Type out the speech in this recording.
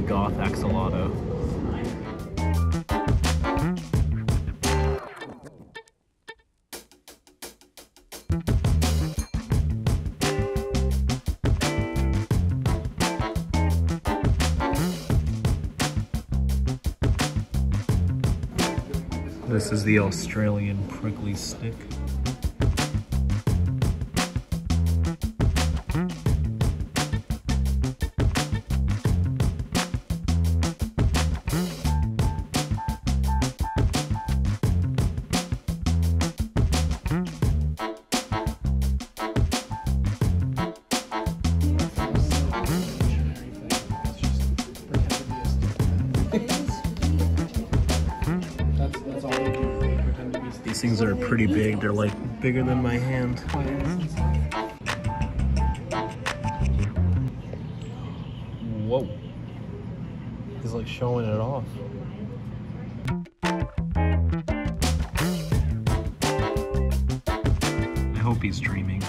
goth axolotl. This is the Australian prickly stick. These things are pretty big. They're like bigger than my hand. Whoa. He's like showing it off. I hope he's dreaming.